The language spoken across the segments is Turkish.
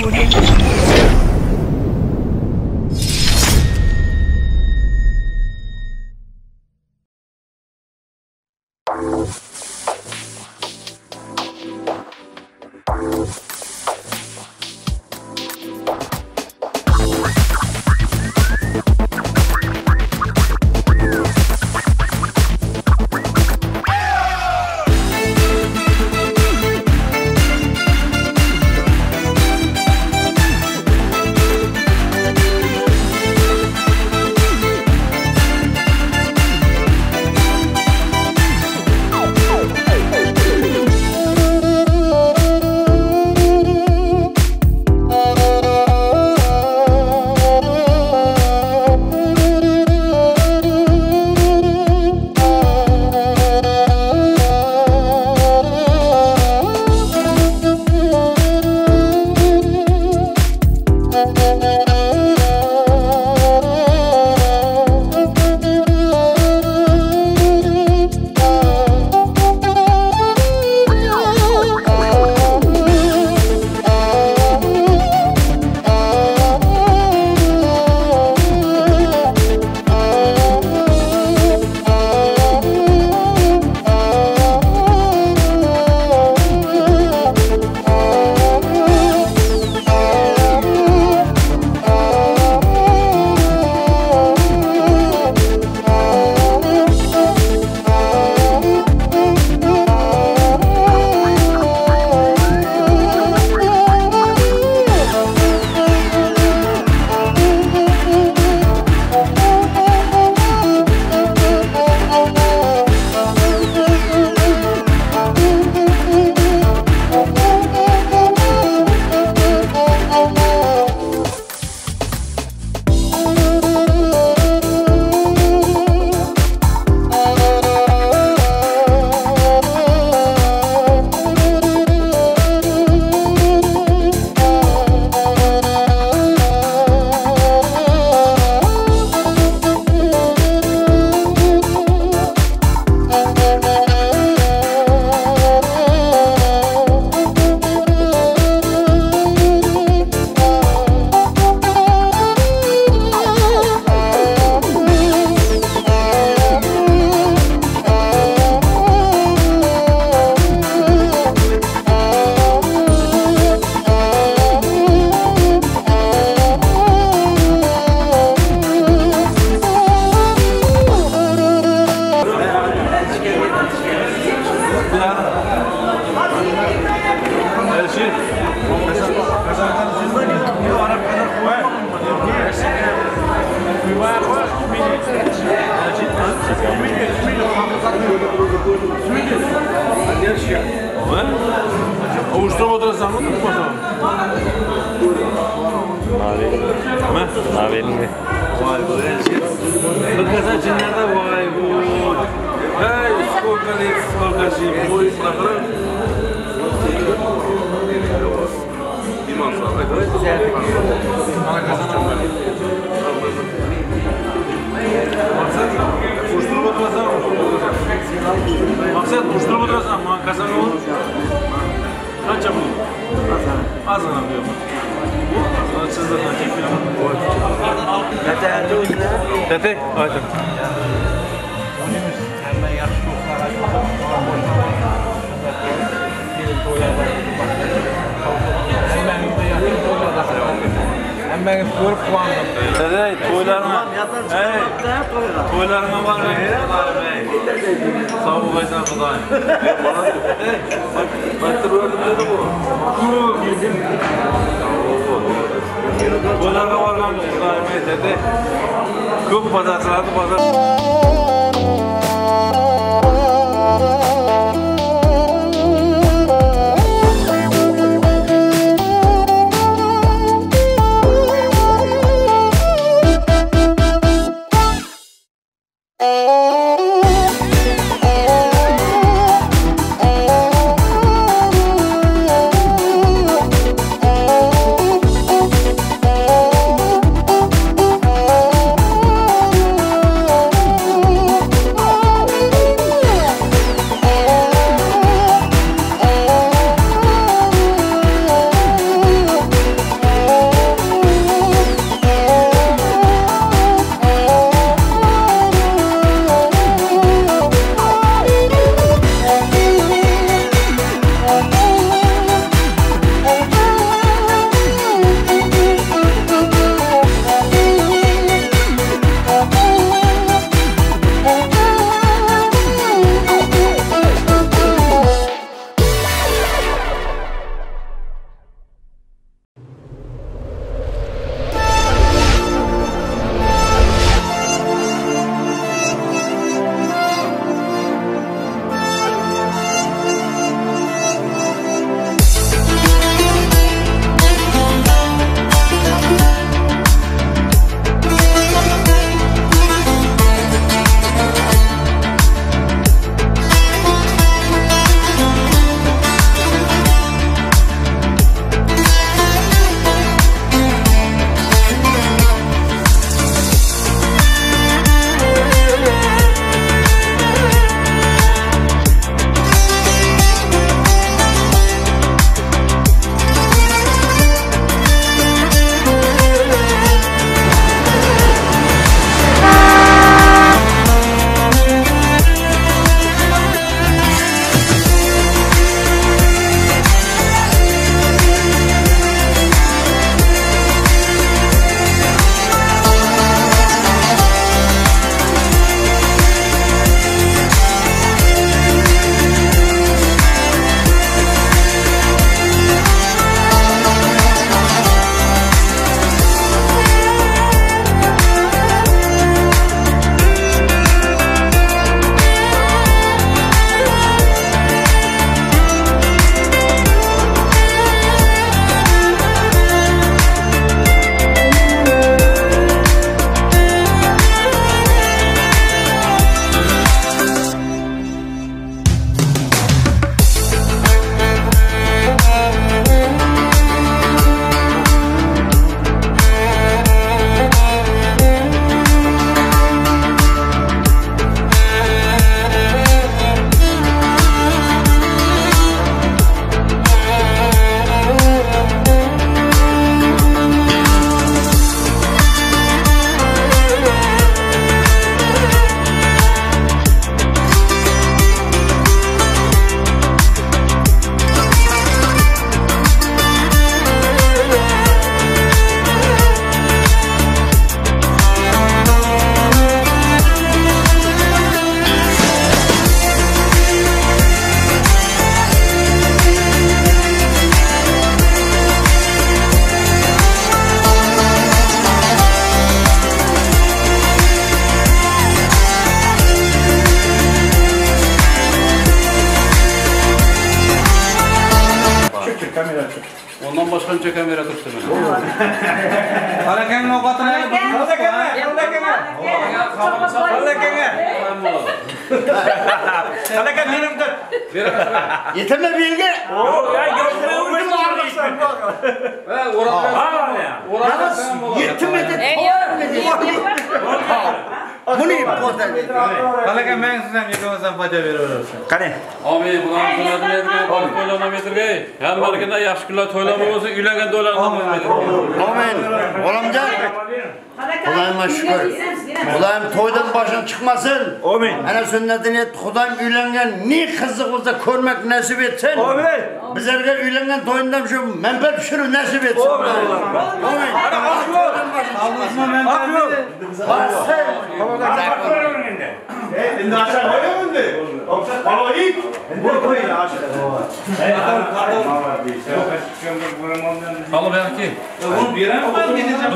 Ovuşturup oturursan mı? Naveli mi? Vay bu elçi. Bakasa cinlerde vay bu. Hey, сколько же будет программ? İman sağlık. Koşturup oturursan Maksat koşturup oturursan kazan olur. Kaça bu? Az anlamıyor. Sana çizdirden çekiyor. Tete oyna. Tete, haydi. Ben görüp kullandım. Dede, toylarına. Hey, toylarına var mı? Sağ ol, baysan Kudayım. Baktır ördüm dedi bu. Toylarına var mı? Kudayım, dede. Köp pazarcılardı pazar. Bundan başqa kamera turibdi mana. Halakang ovqatini olib Halakang menim tut. Yeterli bilgi. Yetimli de Bunu ipotlar. Halakang men sizdan yekovsan foyda beraverasiz. Qani. Amin, bularni to'ylamaydigan, to'ylamamaydirgay. Hammaligida yaxshi kunlar to'ylama bo'lsa, uylangan to'ylarni Amin. Olamjon. Xudoyimga shukr. Xudoyim to'ydan boshing chiqmasin. Amin. Ana sunnatini Xudoyim uylangan ne qiziq bo'lsa ko'rmak nasib etsin. Amin. Bizlarga uylangan to'yindan shu manfaat pishirib nasib etsin. Amin. Endi aşağı koyuyor endi. Aloyik. Bu koyun aşağı. Qolib yaxki. Bunu beraman ben gideceğim.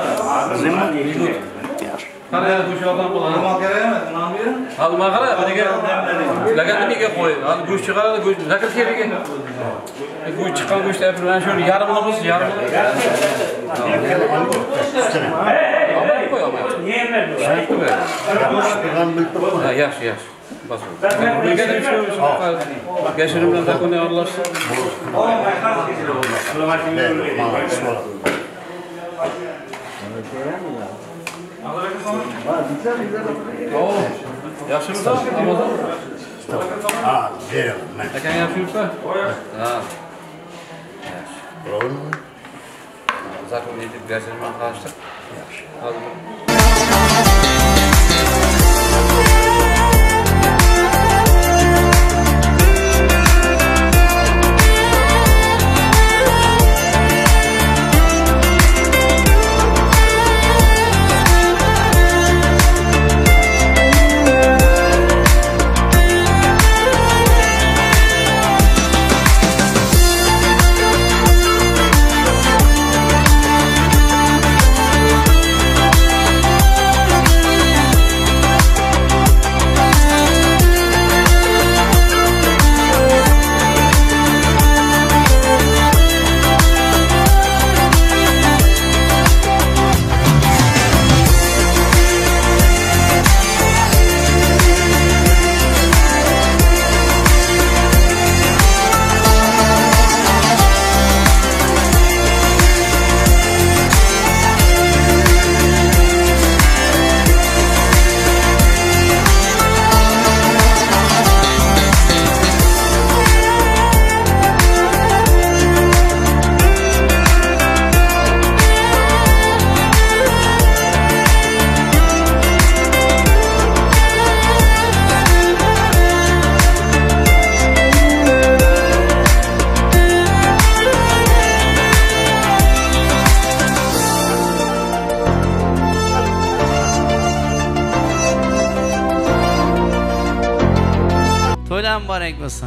Qara go'sht odam bo'ladi. Nima kerak emas, non bering. Hali maqara, nega? Laganniga qo'y. Hali go'sht chiqaradi, go'sht zakir kerak. Go'sht chiqqan go'shtni bilan shu yarmini bo'lsa, yarmini. Qo'y olmayapti. Ha, yaxshi, yaxshi. Bas. Nega deb shu gashirim bilan zakonni aralashsin. Yaxshimisan? Ramazon? Ha, beraman. Akang yaxshimisan? Ha. Yaxshi. Zakonni deb gashirim bilan qarashdik. Yaxshi. Hozir to'ylar muborak bo'lsin.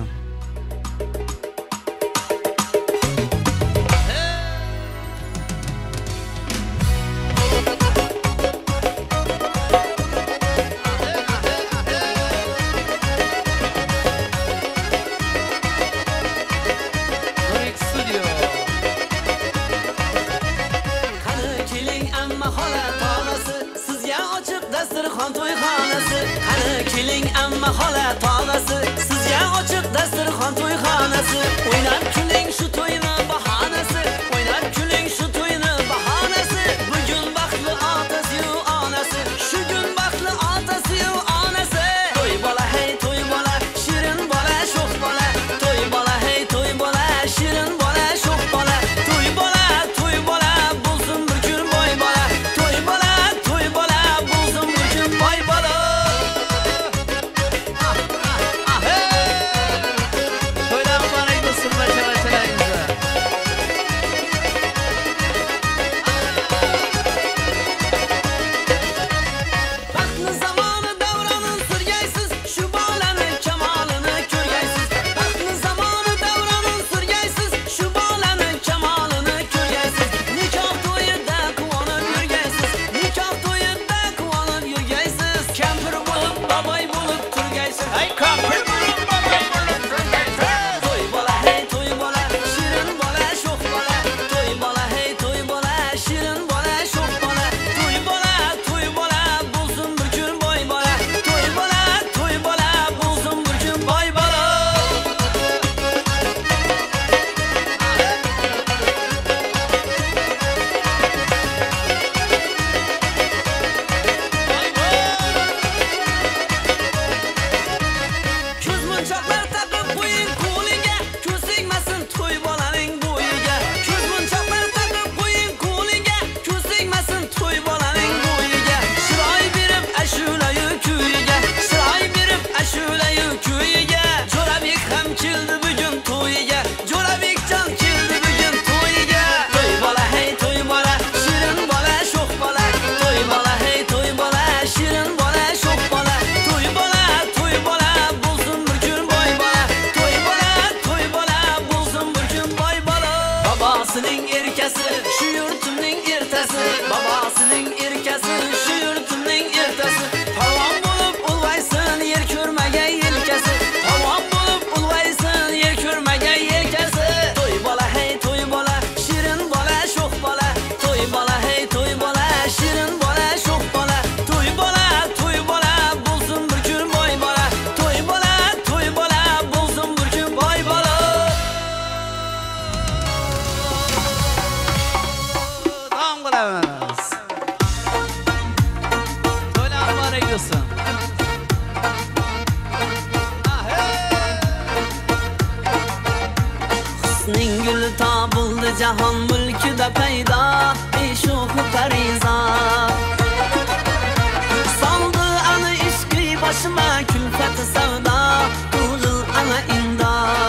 dasturxon to'yxonasi qani keling amma xola tog'asi sizga ochiq dasturxon to'yxonasi o'ynab kuling shu to'yni bahonasi o'ynab kuling shu to'yni bahonasi bugun baxtli otasi-yu onasi shu kun baxtli otasi-yu onasi to'y bola hey to'y bola shirin bola sho'x bola to'y bola hey to'y bola shirin bola sho'x bola to'y bola bo'lsin bir kun boy bola to'y bola bo'lsin bir kun boy bola yurtimning erkasi, shu yurtimning ertasi, babasining erkasi, shu yurtimning ertasi. Polvon bo'lib ulg'aysin, yer ko'rmagan yelkasi. Polvon bo'lib ulg'aysin, yer ko'rmagan yelkasi. To'y bola, hey to'y bola, shirin bola, sho'x bola. To'y bola, hey to'y bola, shirin bola, sho'x bola. To'y bola, bo'lsin bir kun boy bola. To'y bola, bo'lsin bir kun boy bola. Davom qilamiz. To'ylar muborak bo'lsin. Husning guli topildi jahon mulkida paydo, ey sho'xi pariza. Soldi ana ishqi boshima kulfat savdo, to'g'il ana inda.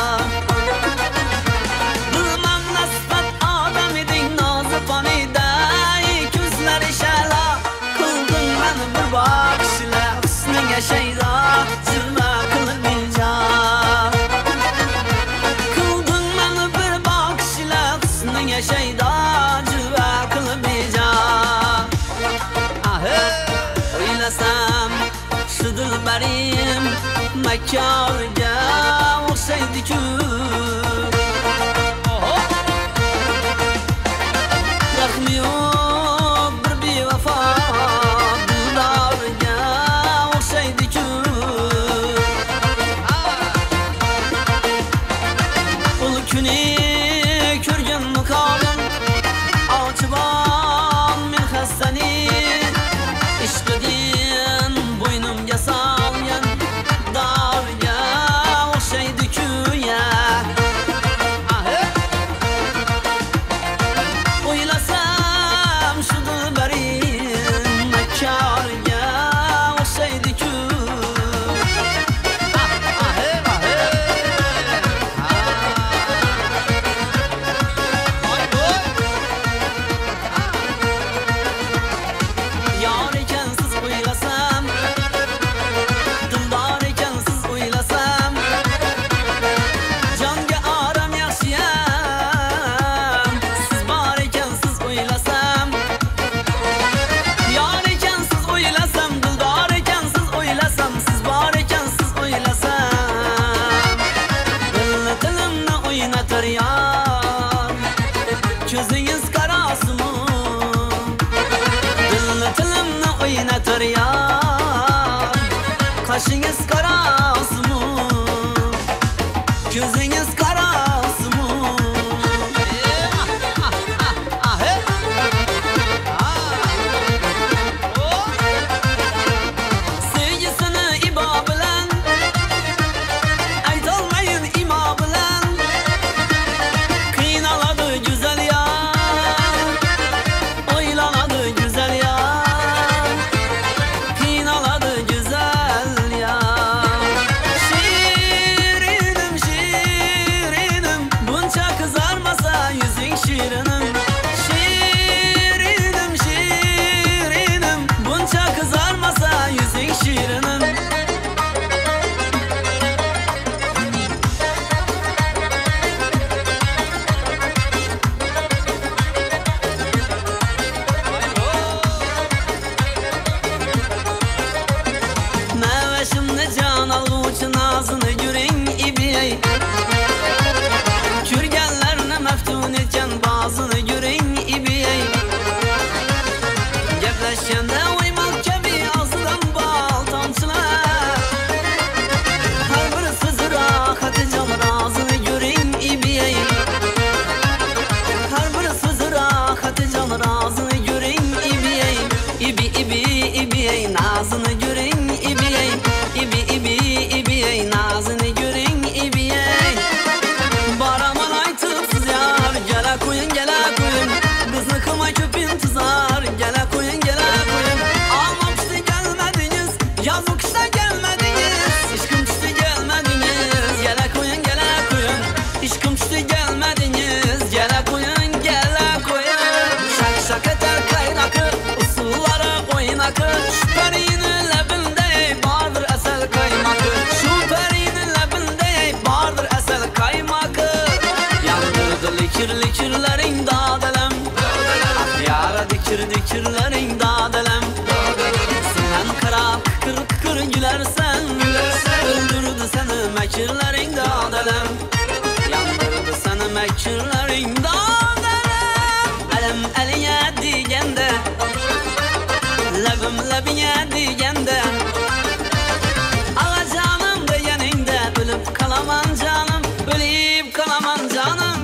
Bilmam nasbat odam eding noziponida, ey ko'zlari shala, qilding mani bir boqishla, husning yashayda, jilva qilib bilja. Qilding mani bir boqishla, husning yashayda, jilva qilib bilja. O'ylasam shu dilbarim makkorga o'xshaydi-ku. Rahmi yo'q bir bevafo dildorga o'xshaydi-ku. Ul kuni ko'rgan muqomin ochibon men hassani. Ishqidin bo'ynimga solgan dorga o'xshaydi-ku ya. O'ylasam shu dilbarim makkorga o'xshaydi-ku. Yor ekansiz o'ylasam, dildor ekansiz o'ylasam, jonga orom yaxshiyam. Siz bor ekansiz o'ylasam, yor ekansiz o'ylasam, dildor ekansiz o'ylasam, siz bor ekansiz o'ylasam. Dilni tilimni o'ynatar yor, ko'zingiz qarosimu. Dilni tilimni o'ynatar yor, qoshingiz qarosimu, ko'zingiz qarosimu. Sevgisini ibo bilan aytolmayin imo bilan, qiynaladi go'zal yor, o'ylanadi go'zal yor, qiynaladi go'zal yor. kirdi kirlerin dadelem Senen kara kıkır kıkır gülersen Öldürdü seni mekirlerin dadelem Yandırdı seni mekirlerin dadelem Elim eline digende Lebim lebine digende Ağa canım deyeninde Ölüp kalaman canım Ölüp kalaman canım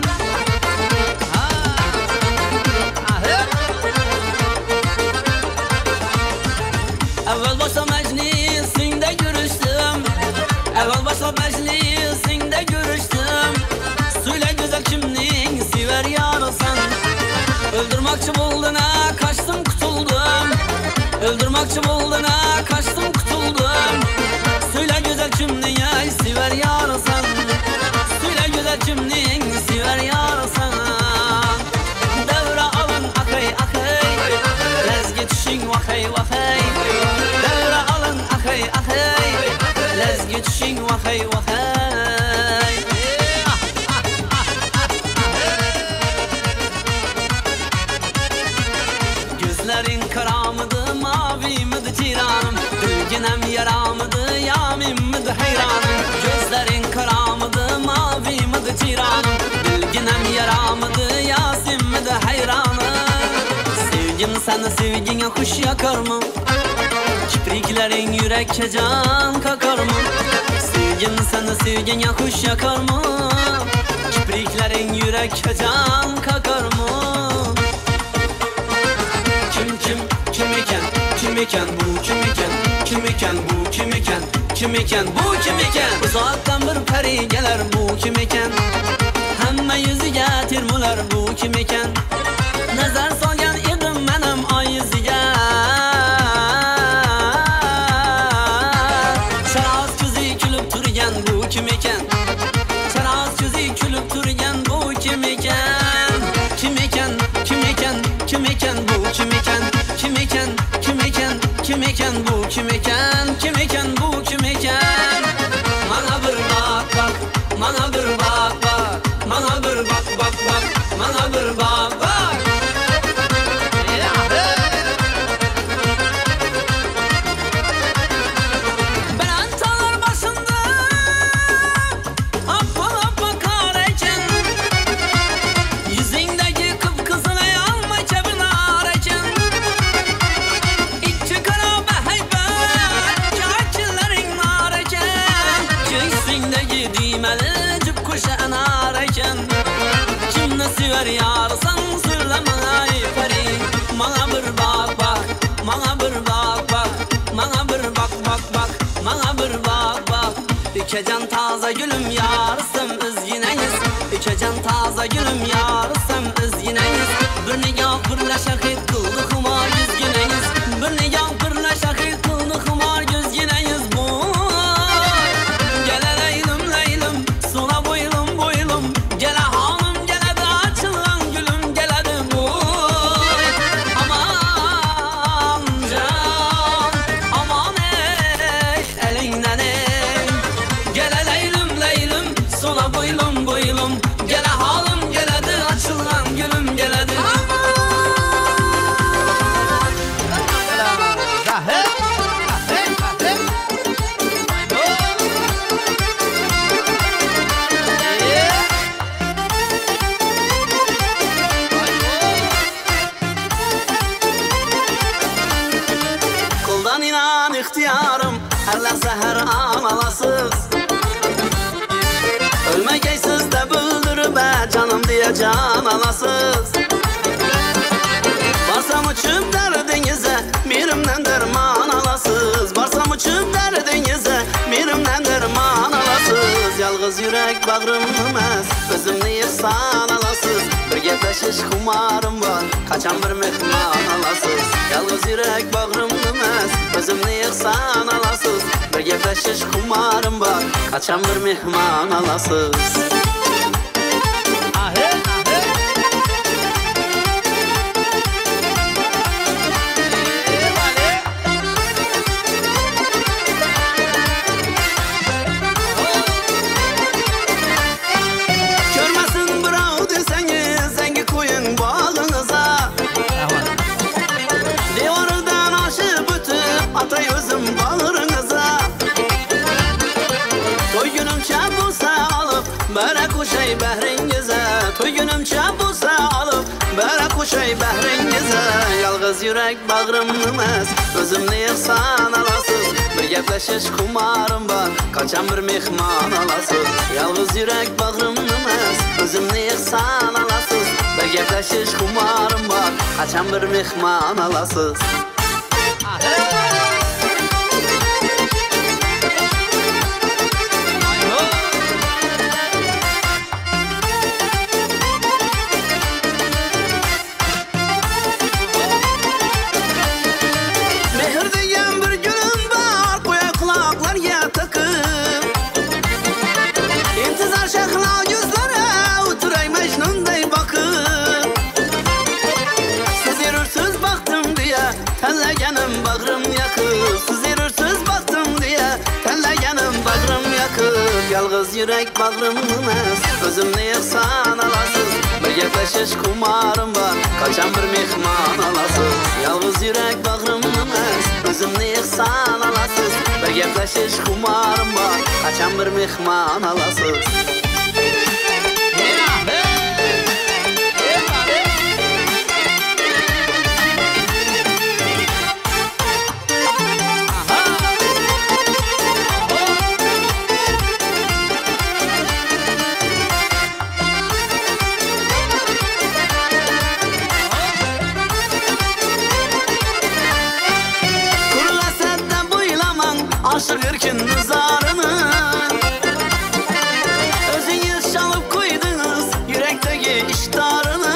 Evvel başta meclisinde görüştüm Evvel başta meclisinde görüştüm Söyle güzel kimliğin siver yarısan Öldürmakçı bulduğuna kaçtım kutuldum Öldürmakçı bulduğuna kaçtım kutuldum Söyle güzel kimliğin siver yarısan Söyle güzel kimliğin siver yarısan Devre alın akay akay Lezgi düşün vakay vakay Devre alın akay akay Lezgi düşün vakay vakay Gözlerin karamıdı mavi mıdı tiranım Gülginem yaramıdı yamim mıdı hayranım Gözlerin karamıdı mavi mıdı tiranım Gülginem yaramıdı yasim mıdı hayranım Sevgim sana sevgine kuş yakar mı? Kipriklerin yürekke can kakar mı? Sevgim sana sevgine kuş yakar mı? Kipriklerin yürekke can kakar mı? Kim iken bu kim iken Kim iken bu kim iken Kim iken bu kim iken Uzaktan bir peri gelir bu kim iken Hemme yüzü getirmuler bu kim iken Nazar salgan edim benim ay yüzüge Şaraz gözü külüp turgan bu kim iken Şaraz gözü külüp turgan bu kim iken Kim iken kim iken kim iken bu kim iken Kim iken kim iken kim iken bu kim iken Kim iken bu kim iken Bana bir bak bak Bana bir bak bak Bana bir bak bak bak Bana bir bak bak Berantalar başında Appa appa kareken Yüzündeki kıpkızını alma cebine areken İçi kara beheybet Kâkillerin nareken Göğsündeki düğmeli cıp kuşağın areken Kim ne sever yarsan sırlama peri Bana bir bak bak Bana bir bak bak Bana bir bak bak bak Bana bir bak bak İkecan taze gülüm yarısım üzgüneyiz İkecan taze gülüm yarısım üzgüneyiz Bir nigah birle şahit kıldı kumar yüzgüneyiz Bir nigah birle şahit kıldı kumar yüzgüneyiz bu Gele leylim leylim Sona boylum boylum Gele hanım gele de açılan gülüm gele de bu Aman can Aman elinden Gele leylim leylim Sona boylum boylum Gele halım gele de açılan gülüm gele de Kuldan inan ihtiyarım Her lahza her an alasız Ölmeyeceksiniz de bıldırı be Canım diye can alasız Varsam uçup derdinize Mirimden derman alasız Varsam uçup derdinize Mirimden derman alasız Yalğız yürek bağrım demez Özümni ihsan alasız Bir gepleşiş kumarım var Kaçan bir mehman alasız Yalğız yürek bağrım demez Özümni ihsan alasız Bir gepleşiş kumarım var Kaçan bir mehman alasız Görmesin bravo deseniz Zengi koyun bağlınıza şuncha bo'lsa olib bara qo'shay bahringizga yolg'iz yurak bag'rimni emas o'zimni ehson olasiz bir gaplashish xumorim bor qachon bir mehmon olasiz yolg'iz yurak bag'rimni emas o'zimni ehson olasiz bir gaplashish xumorim bor qachon bir mehmon olasiz Tanlaganim bag'rim yakıb siz yurursiz baxtim deya tanlaganim bag'rim yakıb yolg'iz yurak bag'rimni emas o'zimni ehson olasiz bir gaplashish xumorim bor qachon bir mehmon olasiz yolg'iz yurak bag'rimni emas o'zimni ehson olasiz bir gaplashish xumorim bor qachon bir mehmon olasiz Aşık erkin nizarını özünüz çalıp koydunuz yürekteki iştarını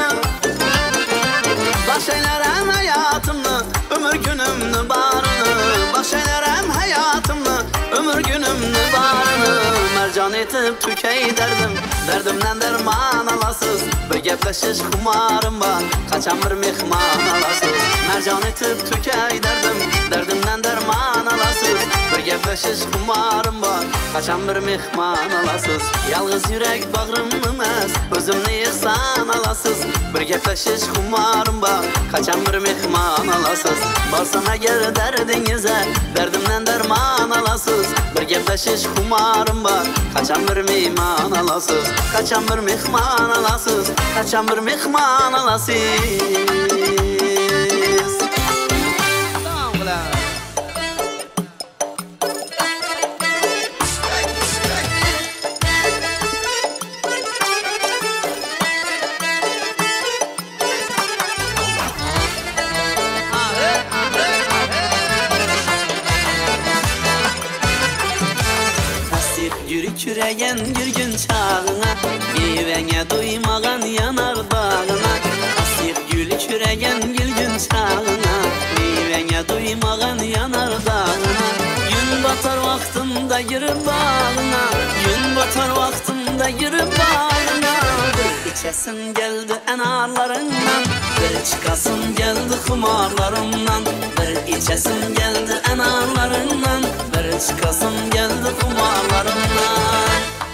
Başlayarım hayatımı ömür günümnü barını Başlayarım hayatımı ömür günümnü barını Mercan etip tükey derdim derdimden derman alasız bir gaplashish xumorim bor qachon bir mehmon olasiz Mercan etip tükey derdim derdimden derman alasız bir gaplashish xumorim bor qachon bir mehmon olasiz yolg'iz yurak bag'rimni emas o'zimni ehson olasiz bir gaplashish xumorim bor qachon bir mehmon olasiz borsam agar dardingizga dardimdan derman olasiz bir gaplashish xumorim bor qachon bir mehmon olasiz qachon bir mehmon olasiz qachon bir mehmon olasiz Küreyen gürgün çağına Evene duymagan yanar dağına Asir gül küreyen gürgün çağına Evene duymagan yanar dağına Gün batar vaktinde girip bağına Gün batar vaktinde girip bağına Bir içesin geldi enarlarından Bir çıkasın geldi kumarlarından Bir içesin geldi enarlarından Bir çıkasın geldi kumarlarından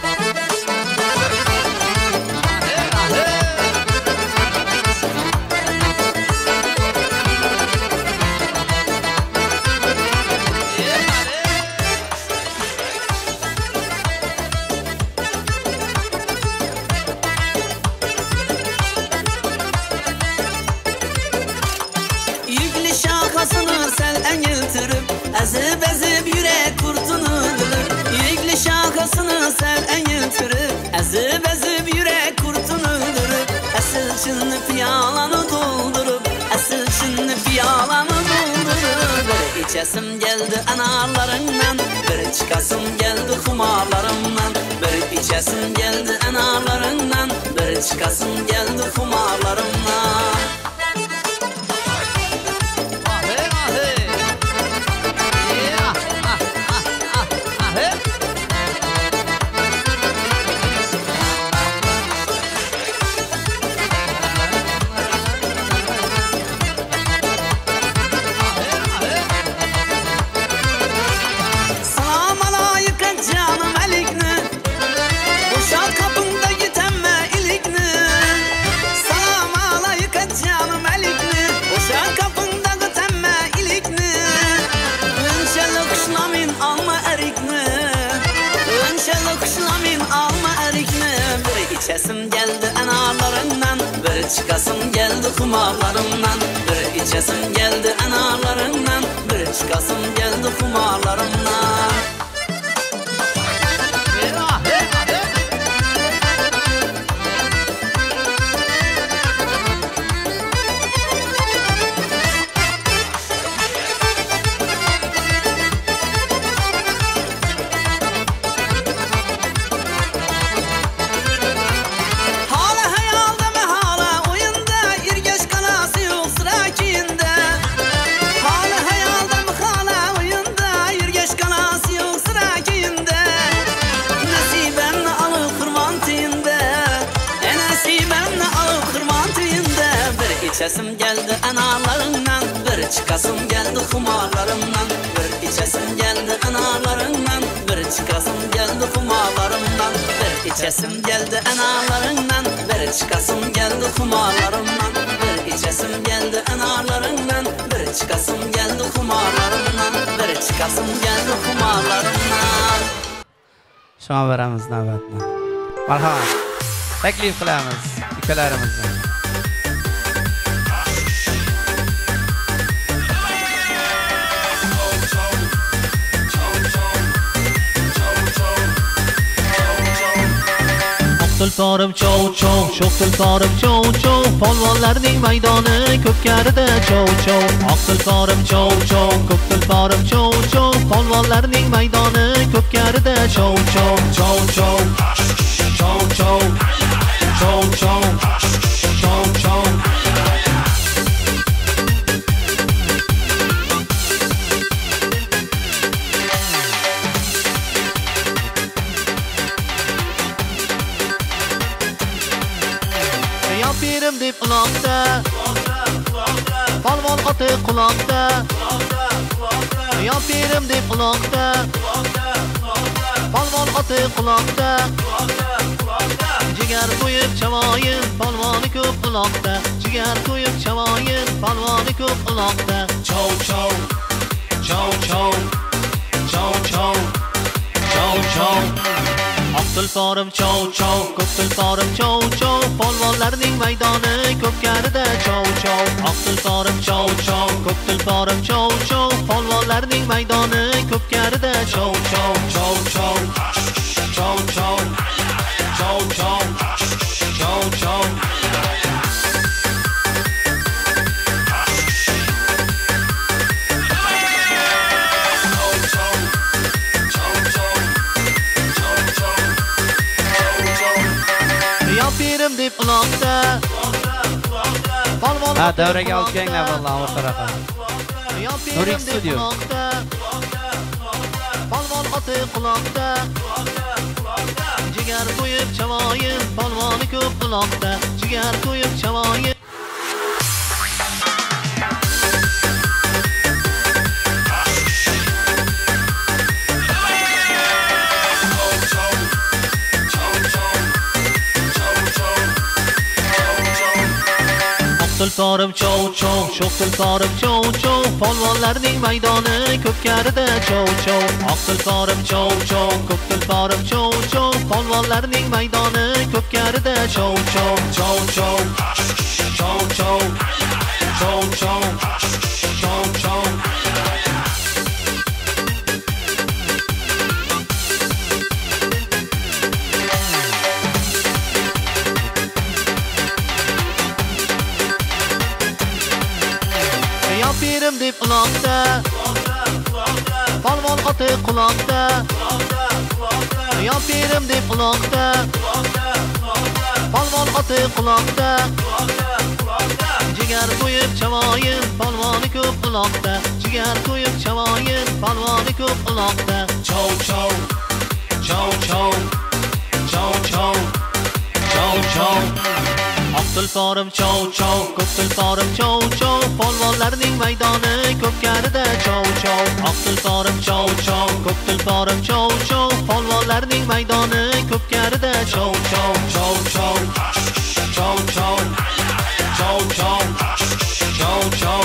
Ezib ezib yürek kurtunu dülür Yürekli şakasını sev eğiltirip Ezib ezib yürek kurtunu dürüp Esil çınlı piyalanı doldurup Esil çınlı piyalanı doldurup Bir içesim geldi enarlarından Bir çıkasım geldi kumarlarımdan Bir içesim geldi enarlarından Bir çıkasım geldi kumarlarımdan çıkasım geldi kumarlarımdan, bir içesim geldi analarımdan, bir çıkasım geldi kumarlarımdan. İçesim geldi analarından, bir çıkasım geldi kumarlarımdan, bir içesim geldi analarından, bir çıkasım geldi kumarlarımdan, bir içesim geldi analarından, bir çıkasım geldi kumarlarımdan, bir içesim geldi analarından, bir çıkasım geldi kumarlarımdan, bir çıkasım geldi kumarlarımdan. Şuna veremiz navbatni. Marhamat. Taklif qilamiz ikalarimizni. Tulparım çov çov, şok tulparım çov çov, polvonlarning maydoni ko'pkarida çov çov. Oq tulparım çov çov, ko'k tulparım çov çov, polvonlarning maydoni ko'pkarida çov çov. Çov çov, çov çov, çov çov, çov çov. Pirim deb uloqda, polvon oti quloqda. Yo pirim deb uloqda, polvon oti quloqda. Jigar qo'yib chavoyin, polvoni ko'p uloqda. Jigar qo'yib chavoyin, polvoni ko'p uloqda. Chov chov, chov chov, chov chov, chov chov. Oq tulporim chov chov, ko'k tulporim chov chov, polvonlarning maydoni ko'pkarida chov chov. Oq tulporim chov chov, ko'k tulporim chov chov, polvonlarning maydoni ko'pkarida chov chov. Chov chov, chov chov, chov chov, chov chov. Pirim deb uloqda, polvon Ha, davraga olib kelinglar vallahi o'sha tarafa. Nurik studio. Polvon oti quloqda. Jigar qo'yib chavoyin, polvoni ko'p uloqda. Jigar qo'yib chavoyin. Tulporim chov chov, şok tulporim chov chov, polvonlarning maydoni ko'pkarida chov chov. Oq tulporim chov chov, ko'k tulporim chov chov, polvonlarning maydoni ko'pkarida chov chov. Chov chov, chov chov, chov chov, chov chov. Pirim deb uloqda, polvon oti quloqda. Yo pirim deb uloqda, polvon oti quloqda. Jigar qo'yib chavoyin, polvoni ko'p uloqda. Jigar qo'yib chavoyin, polvoni ko'p uloqda. Chov chov, chov chov, chov chov, chov chov. Oq tulporim chov chov, ko'k tulporim chov chov, polvonlarning maydoni ko'pkarida chov chov. Oq tulporim chov chov, ko'k tulporim chov chov, polvonlarning maydoni ko'pkarida chov chov. Chov chov, chov chov, chov chov, chov chov.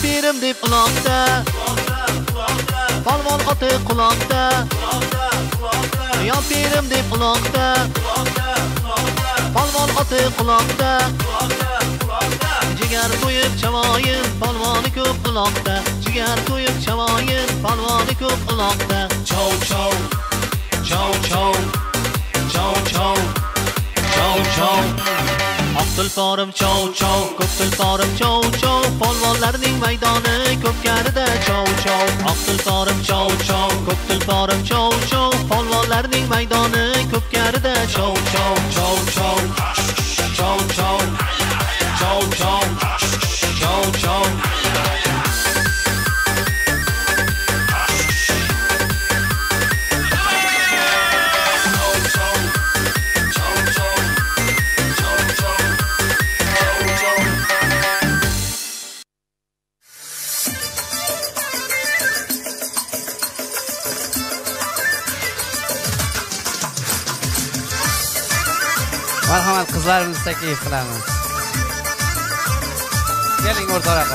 pirim deb uloqda Polvon oti quloqda Yon pirim deb uloqda Polvon oti quloqda Jigar to'yib chavoyin polvoni ko'p uloqda Jigar to'yib chavoyin polvoni ko'p uloqda Chow chow chow chow chow chow chow chow Oq tulporim chow chow ko'k tulporim chow chow polvonlarning maydoni ko'pkarida chow chow Oq tulporim chow chow ko'k tulporim chow chow polvonlarning maydoni ko'pkarida chow chow chow chow chow chow chow chow chow chow Marhamat qizlarimizni taklif qilamiz. Keling o'rtoqlar.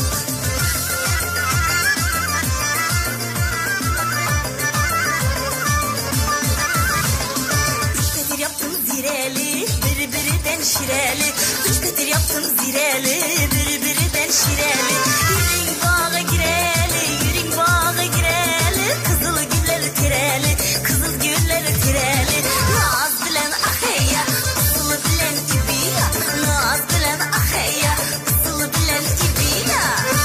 Petir yaptım zireli, biri-birinden şireli. Üç petir yaptım zireli, biri-birinden şireli. Yüreğin bağa gireli, yüreğin bağa gireli. Kızıl gülleri tireli, kızıl gülleri tireli. Naz bilen aheyya, usulu bilen ibiya. Naz bilen aheyya, usulu bilen ibiya.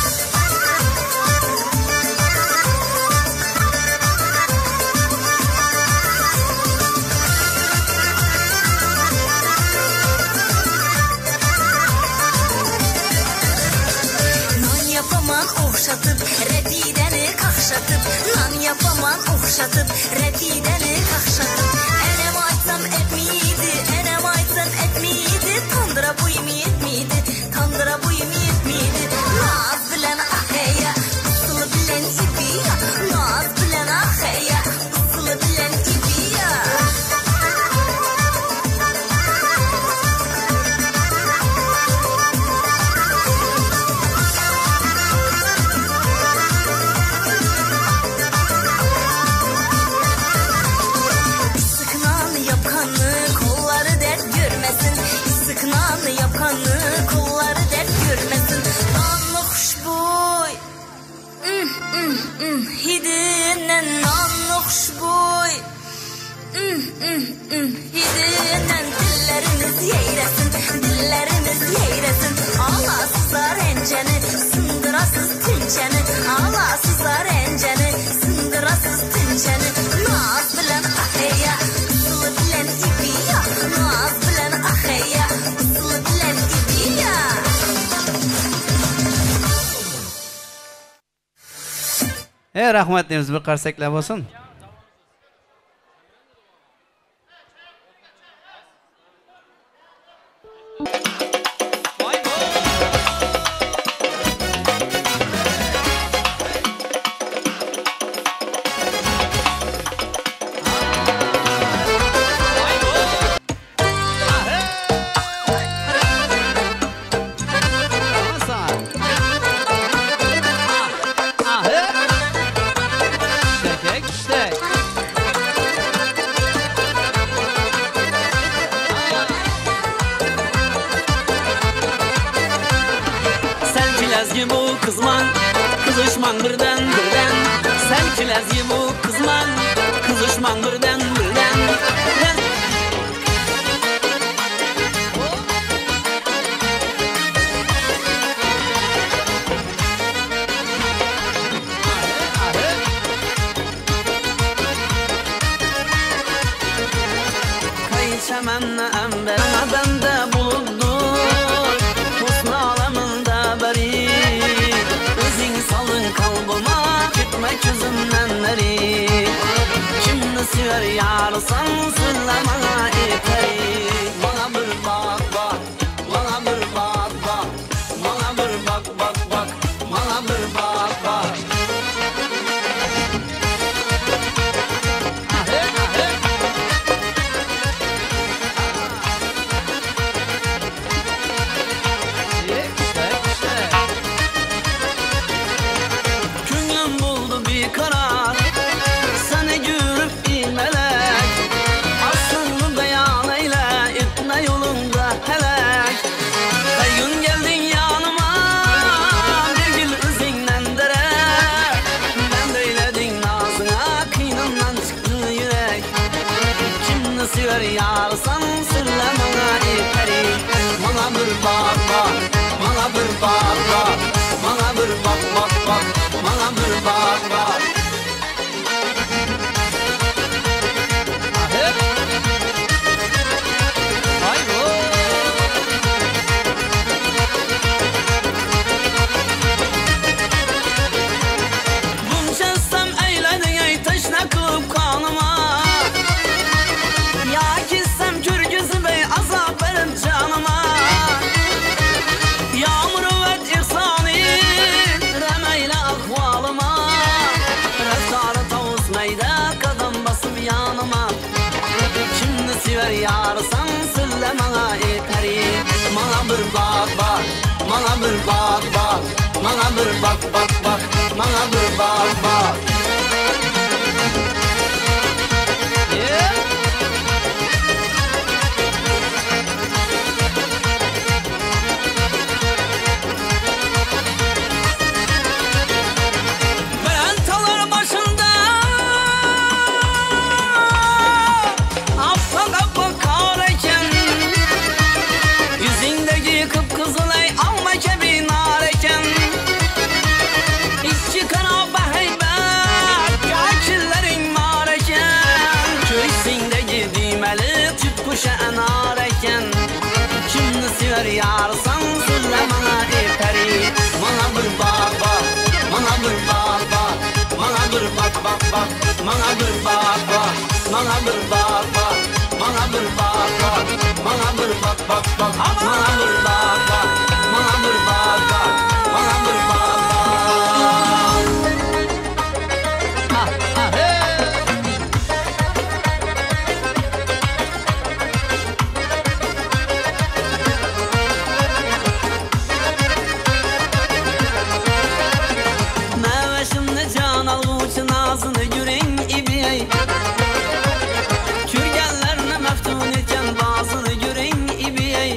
Yapaman okşatıp, repideni kakşatıp. Nan yapaman okşatıp, repideni kakşatıp. Enem açsam etmiydi, enem açsam etmiydi. Tandıra boyum yetmiydi, tandıra boyum yetmiydi. Naz bilen aheyya, usulu bilen ibiya. Naz bilen aheyya, usulu bilen ibiya. Sıkınan yapanı kolları dert görmesin. Nanlı hoşboy hidinden nanlı hoşboy hidinden dilleriniz yeyresin, dilleriniz yeyresin. Ağlasızlar enceni, sındırasız tünçeni. Ağlasızlar enceni, sındırasız tünçeni. Naz bilen aheyya, usulu bilen ibiya. Naz bilen aheyya, usulu bilen ibiya. Rahmat deymiz, bir qarsaklar bo'lsin. Kızışman birden birden. Sen kilezi bu kızman, kızışman birden birden. Kayışamanla emberine bende bulundu. Husna alamında bari. Özün salın kalbıma, gitme gözümden beri. Kimni sever yarısan söyle bana yeter. Bana bir bak bak, bana bir bak bak. Bana bir bak bak bak, bana bir bak bak. bir bak bak, mana bir bak bak, mana bir bak bak bak, mana bir bak bak. Kimni sever yarsan söyle bana eperi. Mana bir bak bak, mana bir bak bak, mana bir bak bak bak, mana bir bak bak, mana bir bak bak, mana bir bak bak, mana bir bak bak bak, mana bir bak bak, mana bir bak bak, mana bir bak bak. Nazını yüreğin ibiyey, kürgenlerine meftun etken bazını yüreğin ibiyey.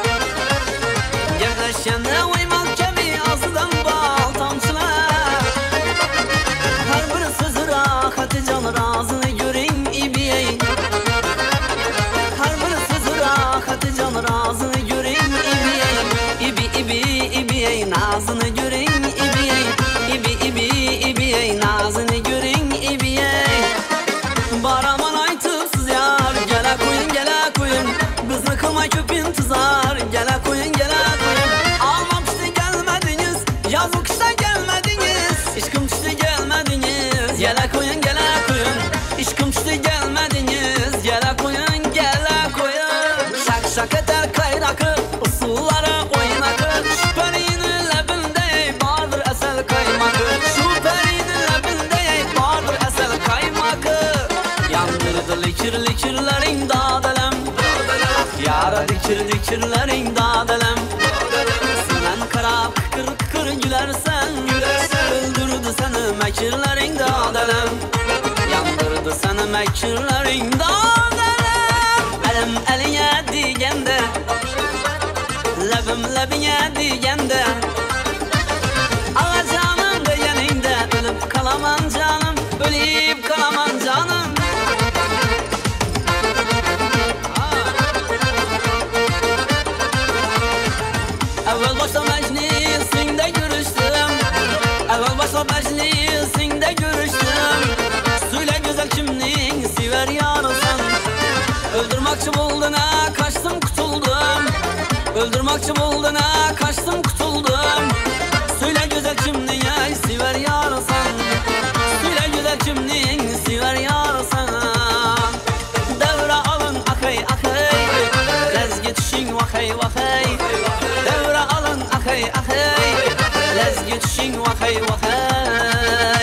Gevleşkende uymal kemi ağzıdan bal tamçılar. Her bir sözü rahati can razını yüreğin ibiyey. Her bir sözü rahati can razını yüreğin ibiyey. İbi ibi ibiyey nazını yüreğin ibiyey. İbi ibi ibiyey nazını yüreğin ibiyey. Baraman aytıpsız yar, gele koyun gele koyun. Bizni kılma köp intizar, gele koyun gele koyun. Almam işte gelmediniz, yazık işte gelmediniz. İşkım işte gelmediniz, gele koyun gele koyun. İşkım işte gelmediniz, gele koyun gele koyun. Şak şak eder kayrakı, usulları oynakı. Şüperinin lebinde vardır esel kaymakı. Şüperinin lebinde vardır esel kaymakı. Yandırdı likir likirlerin dadelem, yara dikir dikirlerin dadelem. Sen karab kıkır kıkır gülersen, öldürdü seni mekirlerin dadelem. Yandırdı seni mekirlerin dadelem. Elim eline digende, lebim lebine digende. Ağa canım da yanında, ölüp kalaman canım, ölüp kalaman canım. Evvel başta meclisinde görüştüm, evvel başta meclisinde görüştüm. Söyle güzel kimliğin sever yarısan. Öldürmakçı bulduğuna kaçtım kutuldum, öldürmakçı bulduğuna kaçtım kutuldum. Söyle güzel kimliğin sever yarısan. Söyle güzel kimliğin sever yarısan. Devre alın akay akay, lezgi düşün vakay vakay. Devre alın akay akay, lezgi düşün vakay vakay.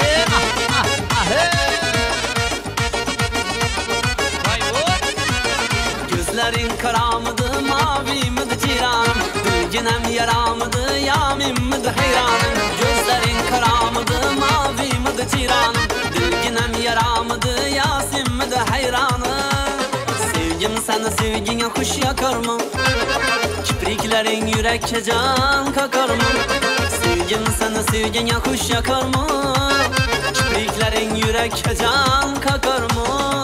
Gözlerin karamıdı mavi mıdı ciranım, gülginem yaramıdı yamim mıdı hayranım. Gözlerin karamıdı mavi mıdı ciranım, gülginem yaramıdı yasim mıdı hayranım. Sevgim sana sevgine hoş yakar mı? Kipriklerin yürekke can kakar mı? Sevgim sana sevgine hoş yakar mı? Kipriklerin yürekke can kakar mı?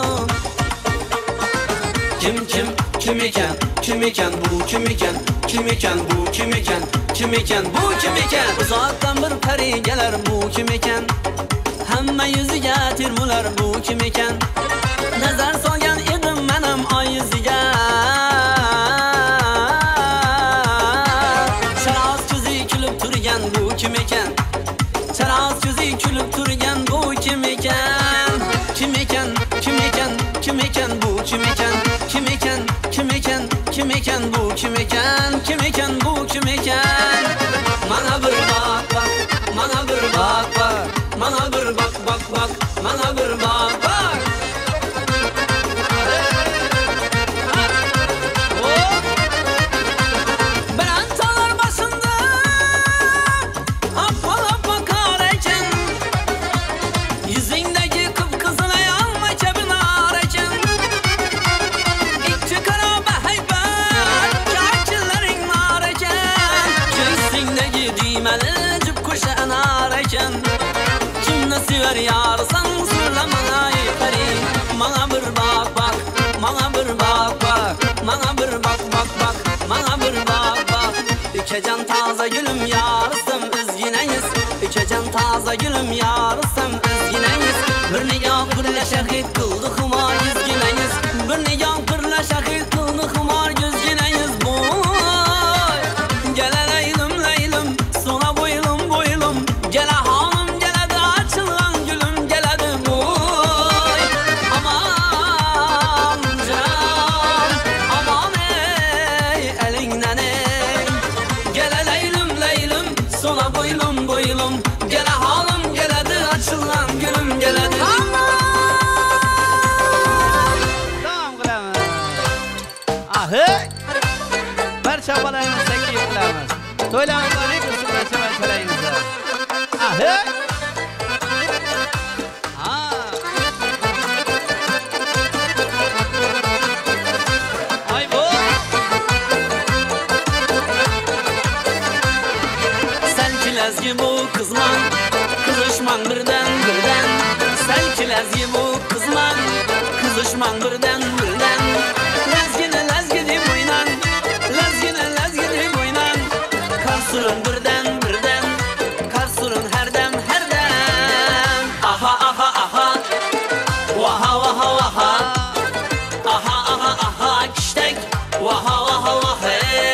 Kim kim kim iken, kim iken bu kim iken, kim iken bu kim iken, kim iken bu kim iken. Uzaktan bir peri gelir bu kim iken, hemme yüzüge tirmular bu kim iken. Nazar solgan edim menem ay yüzüge, şaraz ko'zi kulib turgan bu kim iken, şaraz ko'zi kulib turgan bu kim iken. Kim iken, kim iken, kim iken bu kim iken, kim iken, kim iken, kim iken bu kim iken, kim iken bu kim iken. Mana bir bak bak, mana bir bak bak, mana bir bak bak bak, mana bir bak bak. turmuş anar ekan. Kimni sever yarsan sırlamana yıkarı. Mana bir bak bak, mana bir bak bak, mana bir bak bak bak, mana bir bak bak. İkecan taze gülüm yarısım üzgüneyiz. İkecan taze gülüm yarısım üzgüneyiz. Bir nigan birle şahit kıldı hımar yüzgüneyiz. Bir nigan birle şahit kıldı hımar yüzgüneyiz. Boy gele leylim leylim sona boylum boylum. Gele hanım gele de açılan gülüm gele de boy. Aman can aman ey elinden ey. Gele leylim leylim sona boylum boylum. Gele hanım gele de açılan gülüm gele de. Tamam qilamiz. Ahi. Barcha bolalarimiz taklif qilamiz. To'ylarimizga tursin barcha-barchalaringizni. Ahi. Ha. Ay bu. Selkilezgi bu kızman, kızışman birden birden. Selkilezgi bu kızman, kızışman birden birden. Lezgine lezgi deyip oynan, lezgine lezgi deyip oynan. Karsurun birden birden, karsurun herden herden. Aha aha aha, vaha vaha vaha. Aha aha aha kiştek, vaha vaha vaha.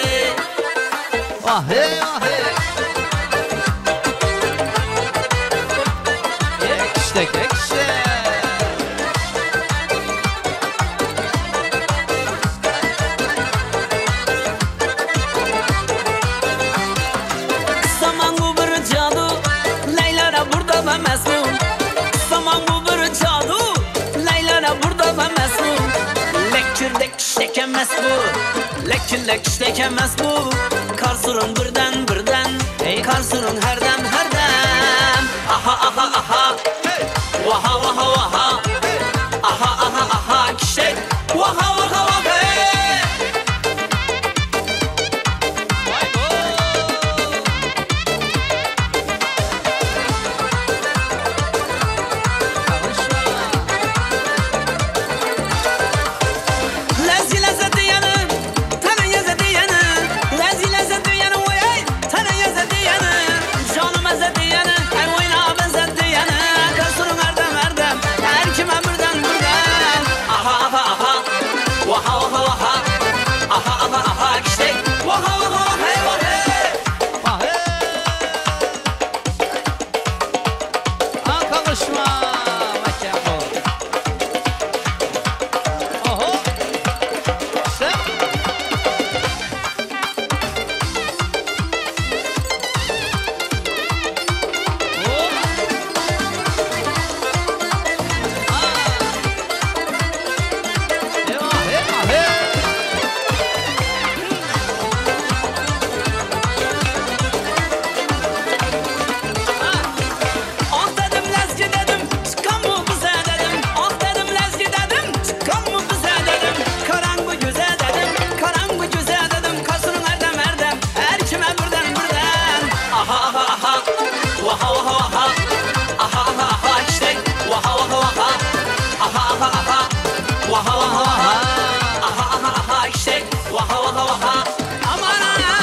Ahi ahi. Ekştek ekştek. Saman bu bir cadu, Leyla burada ben mesum. Saman bu bir cadu, Leyla burada ben mesum. Lekirdek şekemez bu, lekirlek şekemez bu. Karsurun birden birden, ey karsurun herden herden. Aha aha aha, vaha vaha vaha. Aha aha aha kişek, vaha vaha vaha. Lezi lezzeti yanı, tane yezzeti yanı. Lezi lezzeti yanı, oy tane yezzeti yanı. Canım ezzeti yanı, ay oyna bezzeti yanı. Karsurun erdem erdem, her kime birden birden. Aha aha aha, vaha vaha vaha. Aha aha aha kiştek, vaha vaha vaha hey vaha. Ahi. Kalkışma. Mekan bu. Oho. Sen. Ah dedim lezgi dedim, çıkan mı bize dedim. Ah dedim lezgi dedim, çıkan mı bize dedim. Karan bu göze dedim, karan bu göze dedim. Kasırın erdem erdem, her kime birden birden. Aha aha aha, vaha vaha vaha. Aha aha aha kiştek, vaha vaha vaha. Aha aha aha, vaha vaha vaha. Aha aha aha kiştek, vaha vaha vaha. Aman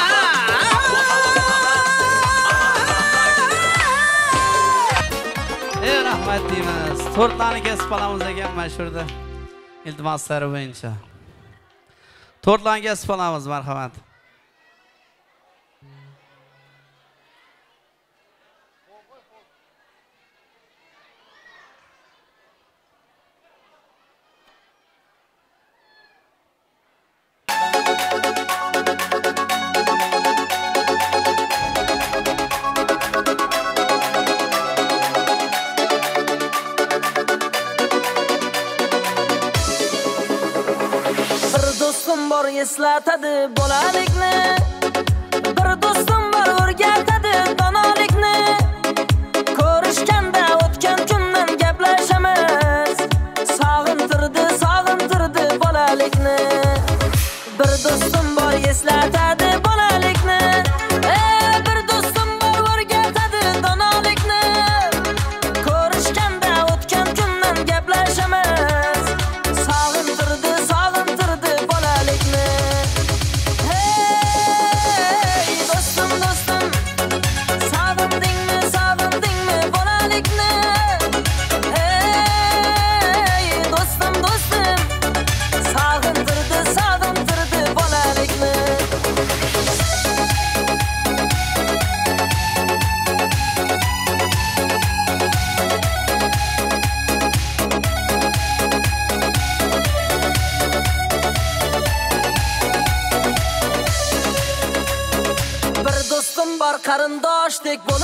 Ey rahmat deymiz. Tortlarni kesib olamiz ekan mana shu yerda. Iltimoslari bo'yicha. Tortlarni kesib olamiz, marhamat. Bir do'stim bor eslatadi bolalikni. Bir do'stim bor o'rgatadi donolikni. Ko'rishganda o'tgan kundan gaplashamiz. Sog'intirdi bolalikni. Bir do'stim bor eslatadi bolalikni. Bir do'stim bor o'rgatadi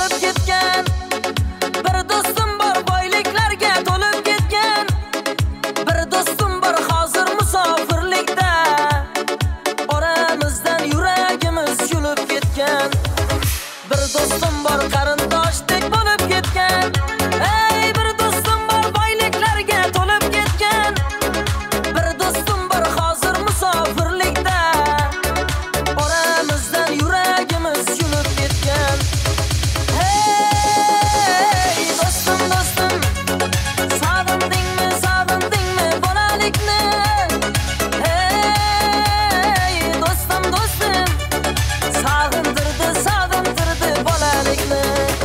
bo'lib ketgan. Bir do'stim bor boyliklarga to'lib ketgan. Bir do'stim bor hozir musofirlikda. Oramizdan yuragimiz yulib ketgan. Bir do'stim bor qarindoshdek bo'lib ketgan. Ey bir do'stim bor boyliklarga to'lib ketgan. Bir do'stim bor hozir musofirlikda. Oramizdan yuragimiz yulib ketgan. Hey do'stim do'stim, sog'indingmi bolalikni? Hey do'stim do'stim, sog'indirdi bolalikni.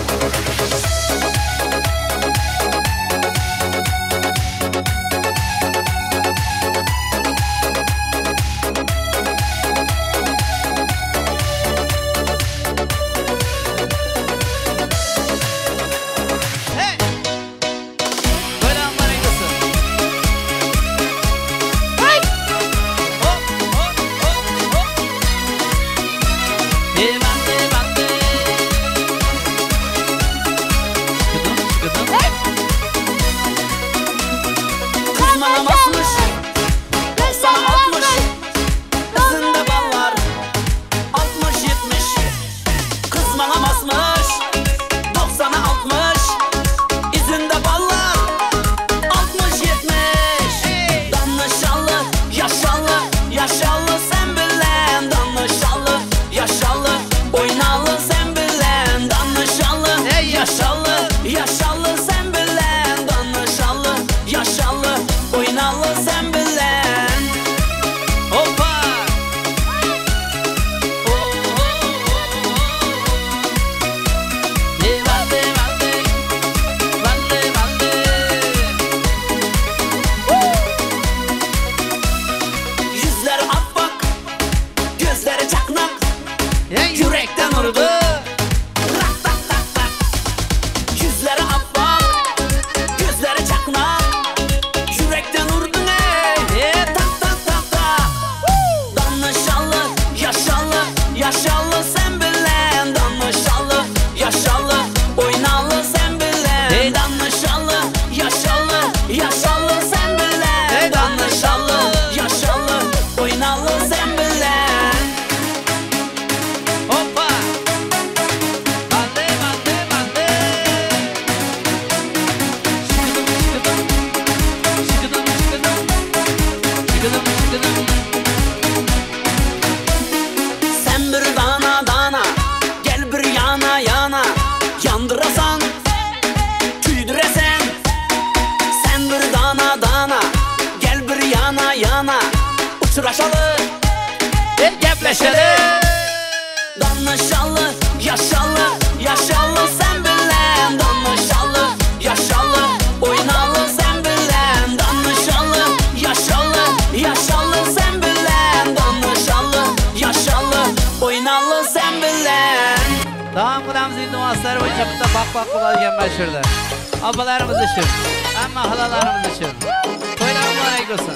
Abalarımız için, ama halalarımız için. Toylar mübarek olsun.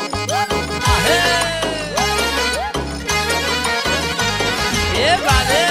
Bale.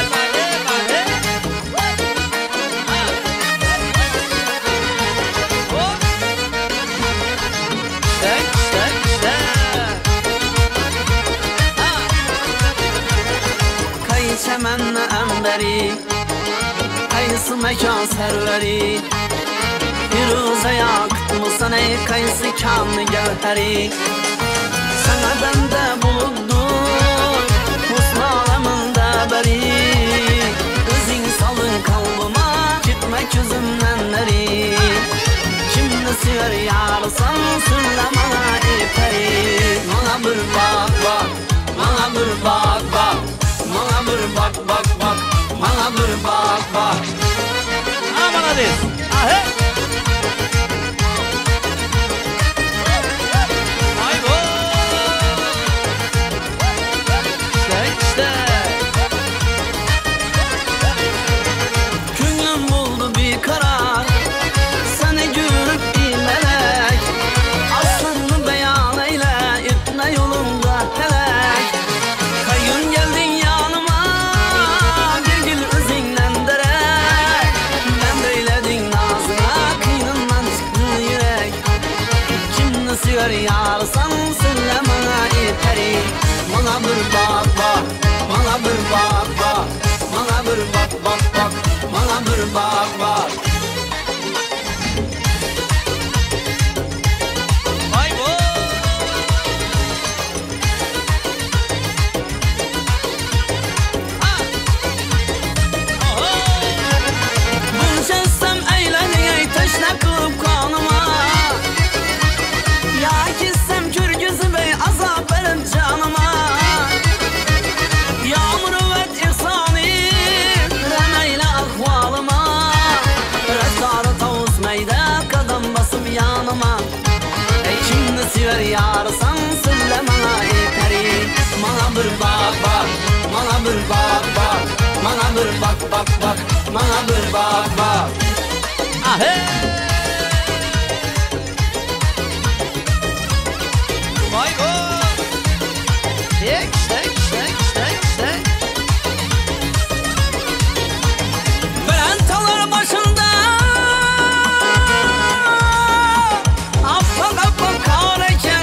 Kayı çemenle emberi, kayısı mekan serveri. Firuze yaktımsan ey kayısı kanlı gevheri. Sana bende bulundur husn aleminde beri. Özün salın kalbıma gitme gözümden neri. Şimdi sever yarsan söyle bana iperi. Bana bir bak bak, bana bir bak bak, bana bir bak bak bak, bana bir bak bak. Aman hadi. Ahe. sever yarsan söyle bana peri. Bana bir bak bak, bana bir bak bak, bana bir bak bak bak, bana bir bak bak. Vay bo. Bunçasam eğleneyim taşla kılıp kanıma. Ya gitsem kürgüzü bey azap verin canıma. Yağmuru ve ihsani remeyle ahvalıma. Restarı tavus meyde kadam basıp yanıma. Ey kimni sever yarsan söyle bana peri. Bana bir bak bak, bana bir bak bak, bana bir bak bak bak, bana bir bak bak. Ahey! Vay bo! Stek, stek, stek, stek, stek. Berantalar başında Afak afak kar eken.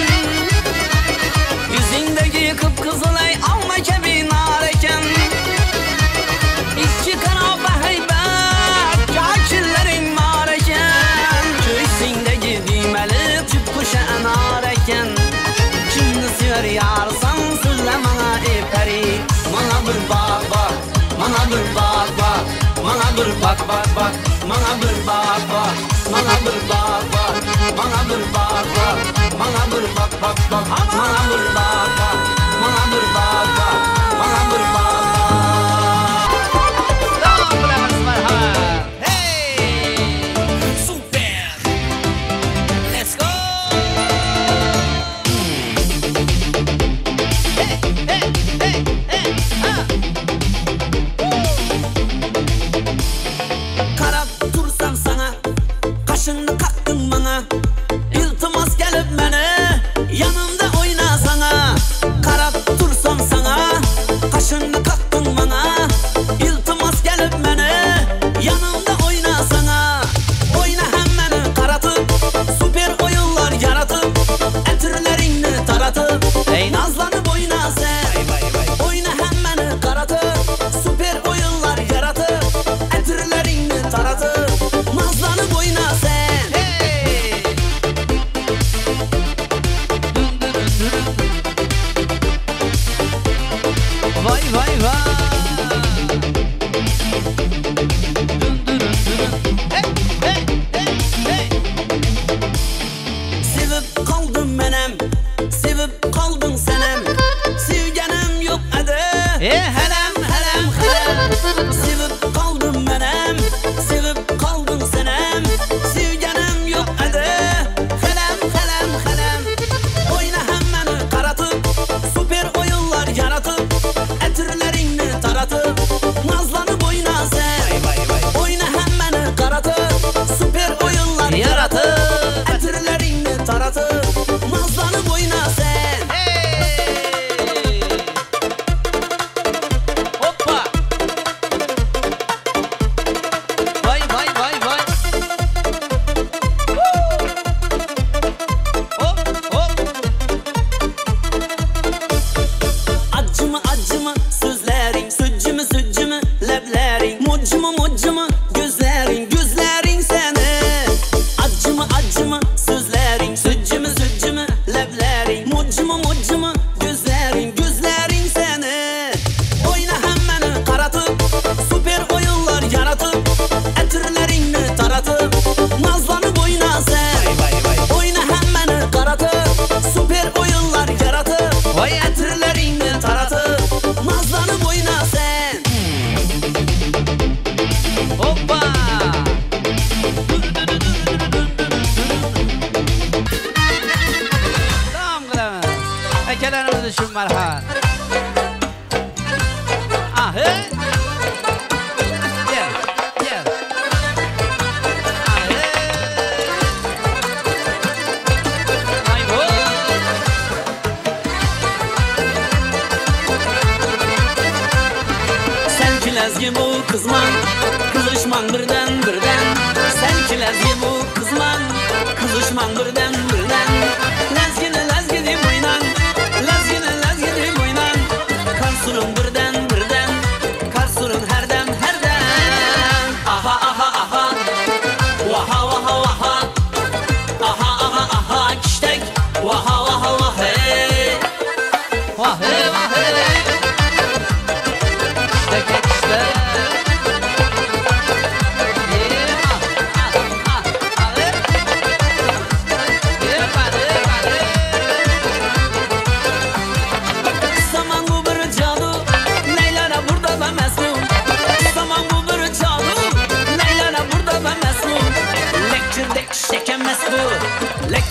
Yüzündeki kıpkızıl ey alma kebi nar eken. İki kanaba heybet kakillerin var eken. Göğsündeki düğmeli tüp kuşa enar eken. Kimni sever yarsan söyle bana peri. Bana bir bak bak, bana bir bak bak, bana bir bak bak bak, bana bir bak bak, bana bir bak bak, bana bir bak bak, bana bir bak bak bak, bana bir bak bak, bana bir bak bak, bana bir bak bak. Hey! Super! Let's go! Karab tursam sana, kaşını kaktın bana. İltimas gelip beni, yanımda oyna sana. Karab tursam sana, kaşını kaktın bana. İltimas gelip beni, yanımda oyna sana. Oyna hemen karatıp, süper oyunlar yaratıp, etirlerini taratıp, ey nazlanıp oyna sen. Oyna hemen karatıp, süper oyunlar yaratıp, etirlerini taratıp, nazlanıp oyna sen. Hey! Vay vay vay. Hey hey hey hey. Sevip kaldım benem, sevip kaldın senem. Sevgenim yok ede, helem helem helem. Sevip kaldım benem, sevip kaldın senem. Sevgenim yok ede, helem helem helem. Oyna hemen karatıp, süper oyunlar yaratıp, etirlerini taratıp, nazlanıp oyna sen. Oyna hemen karatıp, süper oyunlar yaratıp, etirlerini taratıp, nazlanıp oyna sen. Hey! Hoppa! Vay vay vay vay. Woo! Hop hop. Acımı acımı sözlerin, süccümü süccümü leblerin, muccumu muccumu gözlerin, gözlerin seni. Acımı acımı sözlerin, süccümü süccümü leblerin, muccumu muccumu gözlerin, gözlerin seni. Oyna hemen karatıp, süper oyunlar yaratıp, etirlerini taratıp, nazlanıp oyna sen. Oyna hemen karatıp, süper oyunlar yaratıp, vay etirlerini taratıp, nazlanıp oyna sen. Hoppa! Tamam kılavuz. Ekelerimizi düşün merhaba. Ahı. Gel, gel. Ahı. Vay bo. Sen kilezgi bu kızman, kızışman birden birden. Sen kilezgi bu kızman, kızışman birden birden. Lezgi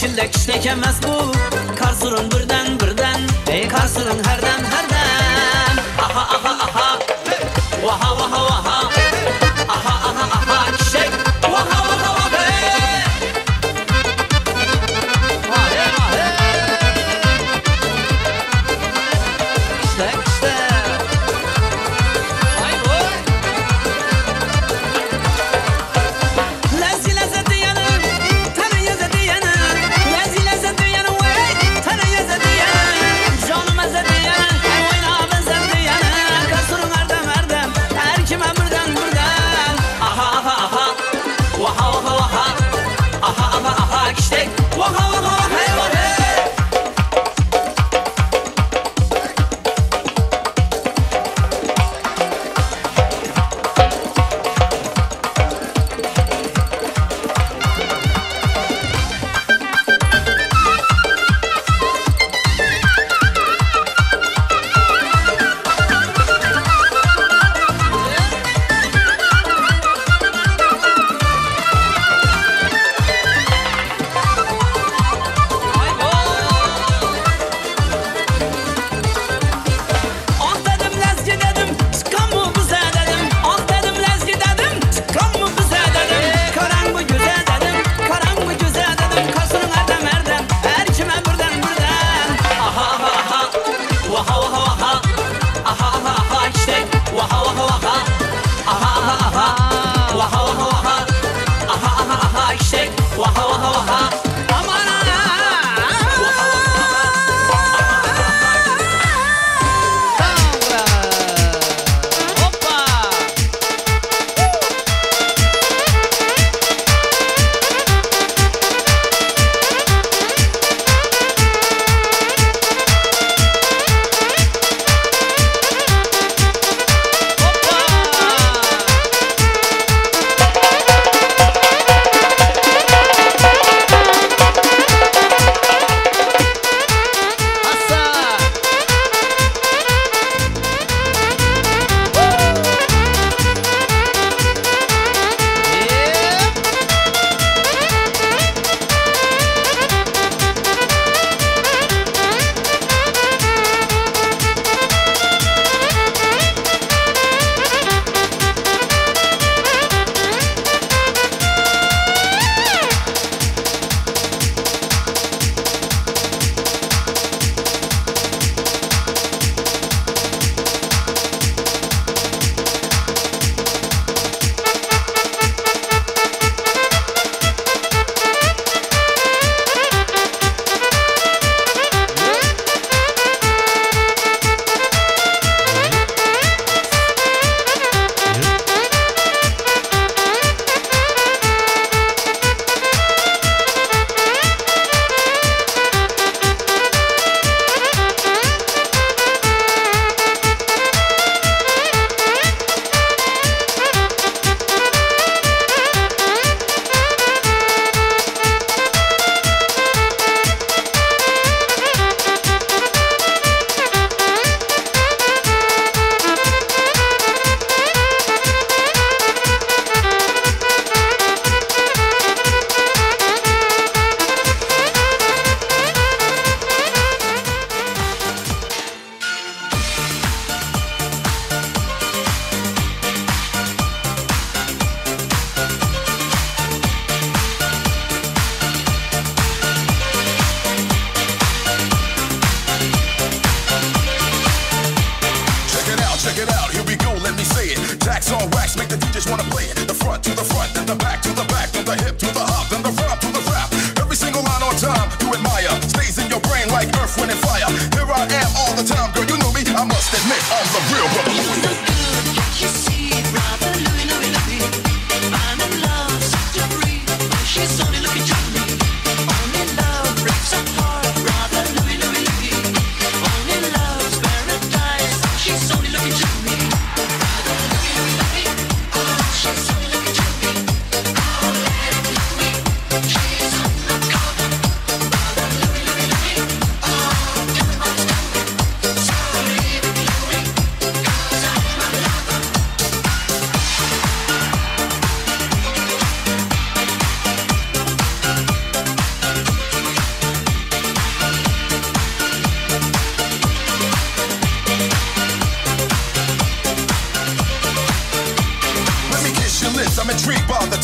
Şekilde kiştek emas bu Karsırın birden Ey karsırın herden Aha aha aha Vaha vaha vaha Aha aha aha kiştek Vaha vaha vaha Vahe vahe Kiştek Ay boy Lezi lezzeti yanı Tanı yezzeti yanı Lezi lezzeti yanı Tanı yezzeti yanı Canım ezzeti yanı Oyna bezzeti yanı Kasurun erdem Her kime birden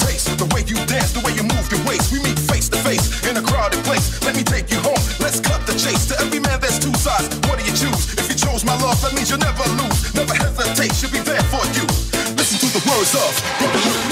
pace, the way you dance, the way you move your waist. We meet face to face in a crowded place. Let me take you home, let's cut the chase. To every man there's two sides, what do you choose? If you chose my love, that means you'll never lose. Never hesitate, she'll be there for you. Listen to the words of